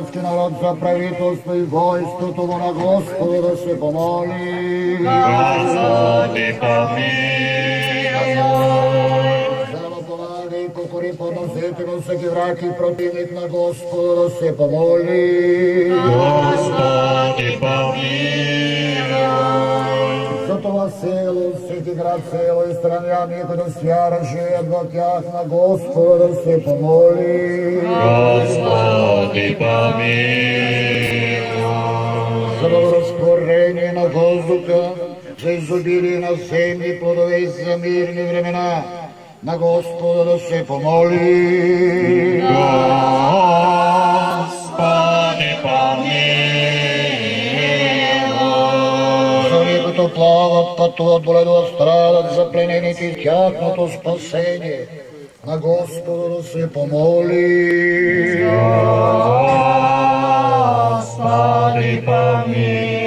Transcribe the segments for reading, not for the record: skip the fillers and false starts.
български народ за правителство и войството му на Господа да се помоли. Господи, помилуй. Помагай и покори подносително всеки враг и противник на Господа да се помоли. Господи, помилуй. За това село, всеки град, село и страна, никой да с вяра живеят в тях, на Господа да се помоли. Господи, помилуй. За благоразтворение на въздуха, за изобилие на земни плодове и за мирни времена, на Господа да се помоли. Господи, помилуй. Зори, които плават, пътуват, боледуват, страдат за пленените и тяхното спасение, на Господа да се помоли. Господи, помилуй.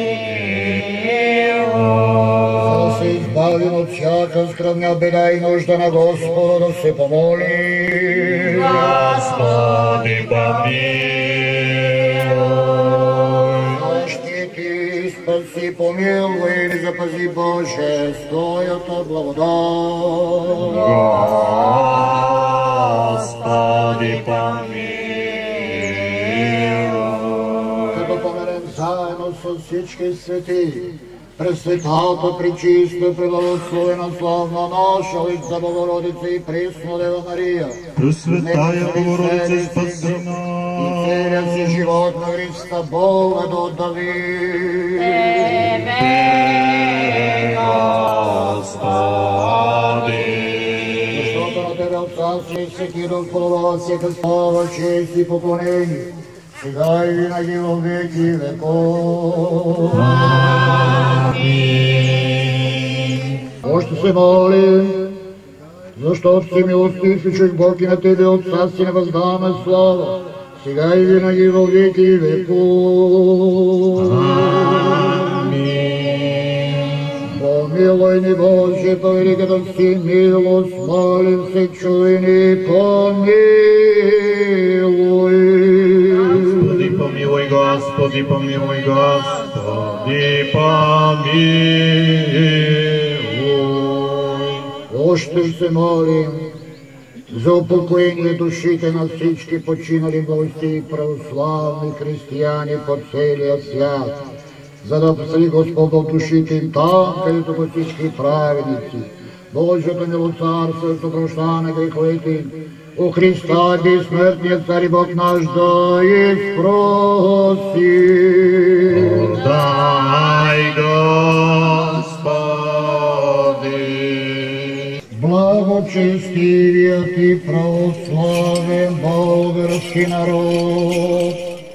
За да се избавим от всяка скръвня беда и нужда, на Господа да се помоли. Господи, помилуй. Защити, спаси, помилуй и запази, Боже, с Твоята благодат. Господи, помилуй. Като померем заедно с всички свети, през светата, пречиста, преблагословена, славна наша Лица Богородица и Пресна Дева Мария, Пресветая Богородице, спаси и нас. целия си живот на Христа Бога да отдави. Господи. Защото на Тебе Отца си всеки дух подобава всяка слава, чест и поклонение, сега и винаги във веки веков. Още се молим, защото си милостив и чуj Бог и на Тебе Отца си не въздаваме слава, сега и винаги във веки веков. Помилуй ни, Боже, по великата си милост, молим се, чуй ни, помилуй. Господи, помилуй, Господи, помилуй, Господи, помилуй. Още се молим за упокоение душите на всички починали власти православни християни по целия свят, за да посреди Господ в душите им там, където по всички праведници, Божието милосърдство, прощаване греховете им, у Христа безсмъртният Цар и Бог наш да изпроси. Дай, Господи. Благочестивият и православен български народ,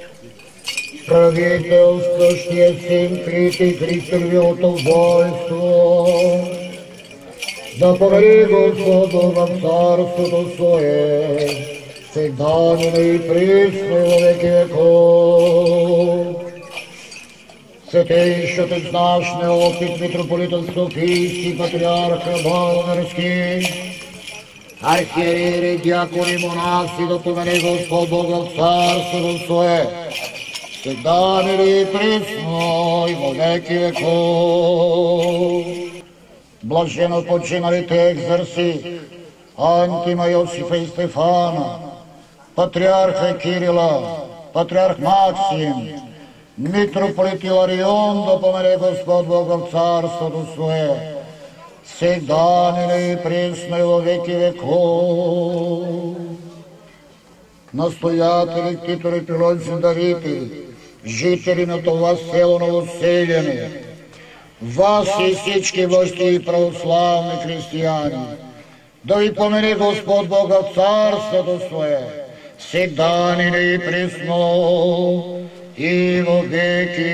правителстващия синклите Христовото войство, да повери Господа в царството Свое, всегда и присно и во веки веков. Святейшият наш неопит митрополитът Софийски патриарха български, архиерей, дякони, монаси, да помени Господ Бога в царството Свое, всегда и присно и во веки веков. Блажено починалите екзарси Антима, Йосифа и Стефана, патриарха Кирила, патриарх Максим, митрополит Иларион, да помени Господ Бог в царството Свое, сега и присно и во веки веков. Настоятели, титули, прилоци, дарители, жители на това село новоселяне, вас и всички власти и православни християни, да ви помени Господ Бога в царството Свое, сега и присно и во веки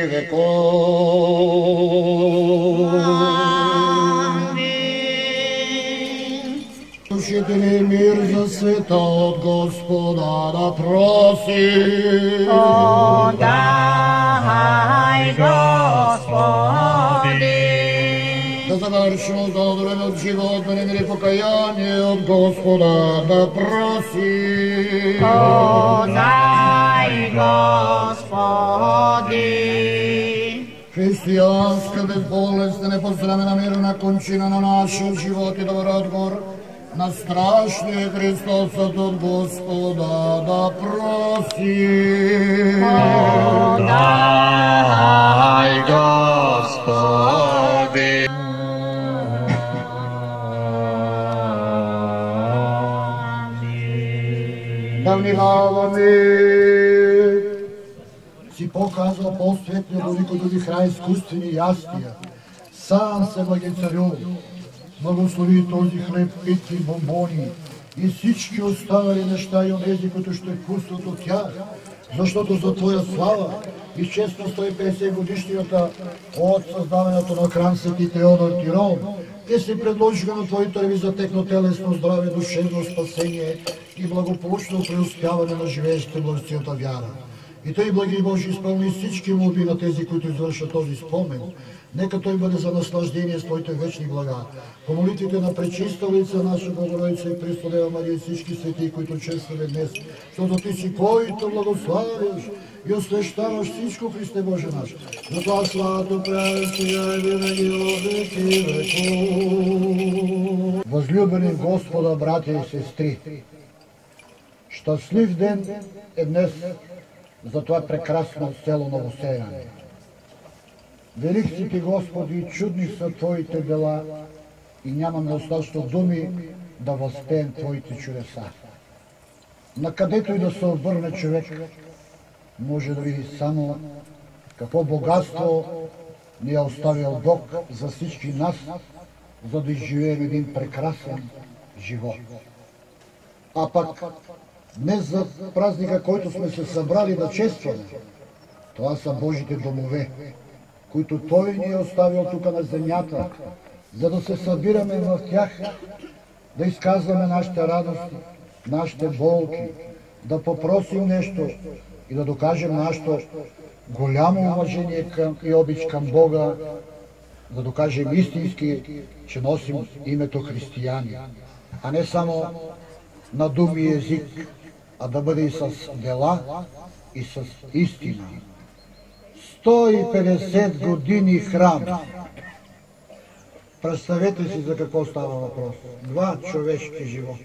веков. Слушайте мир за света от Господа да проси. О, дай, Господи! Да завършим удоволен от живот, да не мири покаяние от Господа да проси. О, дай, Дай, Господи. Християнска, безболестна, непосрамена мирна кончина на нашия живот и добър отговор на страшния Христос от Господа да просим. Дай, Господи. Да внимаваме. Си показва по-светлия великото вихра изкуствени ястия. Сам се благословил. Благослови този хлеб, питки, бомбони и всички останали неща и онези, които ще вкусват от тях, защото за Твоя слава изчества 150 годишнията от създаването на храм Свети Теодор Тирол. Те се предложиха на Твоите ръби за техно телесно здраве, душевно спасение и благополучно преуспяване на живеещите благостията вяра. И Тъй, благи Божи, изпълни всички молби на тези, които извършат този спомен. Нека той бъде за наслаждение с Твоите вечни блага. По молитвите на Пречисталица, наша Богородица и Пресводева Мария и всички светии, които честваме днес, защото Ти си, който благославяш и освещаваш всичко, Христе Боже наш. Затова славата правя сега и винаги във веки веков. Възлюбени в Господа, братя и сестри, щастлив ден е днес за това прекрасно село Новосеяне. Велик си Ти, Господи, чудни са Твоите дела и нямам достатъчно думи да възпеем Твоите чудеса. Накъдето и да се обърне човек, може да види само какво богатство ни е оставил Бог за всички нас, за да изживеем един прекрасен живот. А пък днес за празника, който сме се събрали да честваме, това са Божите домове, които Той ни е оставил тук на земята, за да се събираме в тях, да изказваме нашите радости, нашите болки, да попросим нещо и да докажем нашето голямо уважение и обич към Бога, да докажем истински, че носим името християни, а не само на думи и език, а да бъде и с дела, и с истина. 150 години храм. Представете си за какво става въпрос. 2 човешки живота.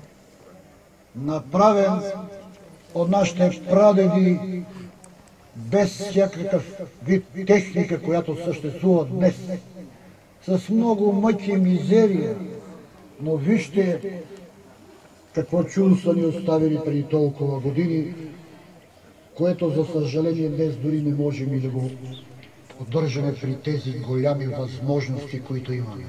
Направен от нашите прадеди без всякакъв вид техника, която съществува днес. С много мъки и мизерия. Но вижте какво чудо са ни оставили преди толкова години, което за съжаление днес дори не можем и да го поддържаме при тези голями възможности, които имаме.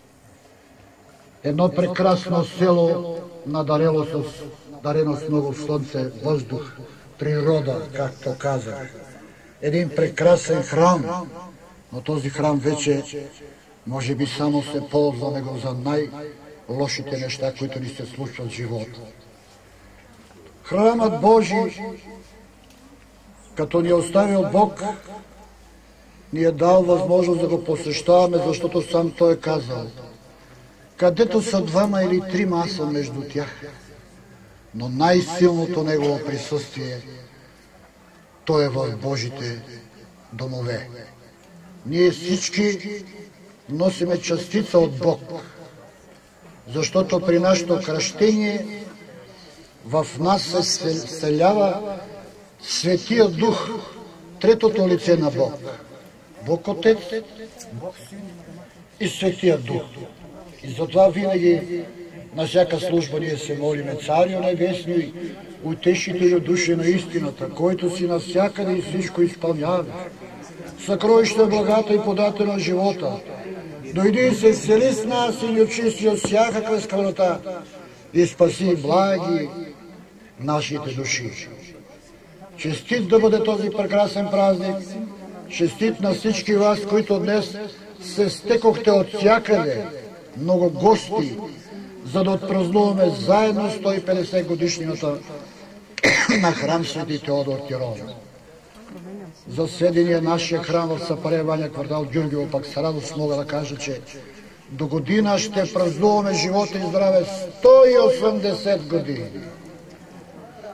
Едно прекрасно село, дарено с много слънце, въздух, природа, както казах. Един прекрасен храм, но този храм вече може би само се ползва него за най-лошите неща, които ни се случват в живота. Храмът Божий, като ни е оставил Бог, ни е дал възможност да го посещаваме, защото сам Той е казал: където са 2 или 3 аз съм между тях. Но най-силното Негово присъствие, То е в Божите домове. Ние всички носиме частица от Бог, защото при нашето кръщение в нас се вселява Светия Дух, третото лице на Бог. Бог Отец, Бог Син и Светия Дух. И затова винаги на всяка служба ние се молиме: Царю Небесни, утешителю души на истината, който си навсякъде и всичко изпълнява, съкровище благата и подател на живота, дойди и се всели с нас и ни очисти от всякаква сквернота и спаси благи нашите души. Честит да бъде този прекрасен празник, честит на всички вас, които днес се стекохте от всякъде, много гости, за да отпразнуваме заедно 150 годишнината на храм Свети Теодор Тирол. За сведение, нашия храм в Сапарея Баня, квартал Гюргево, пак с радост мога да кажа, че до година ще празнуваме живота и здраве 180 години.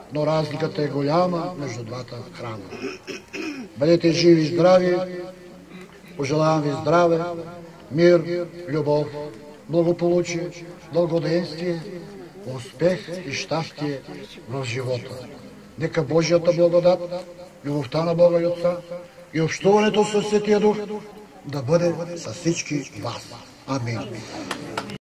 но разликата е голяма между двата храма. Бъдете живи и здрави, пожелавам ви здраве, мир, любов, благополучие, благоденствие, успех и щастие в живота. Нека Божията благодат, любовта на Бога и Отца и общуването със Светия Дух да бъде с всички вас. Амин.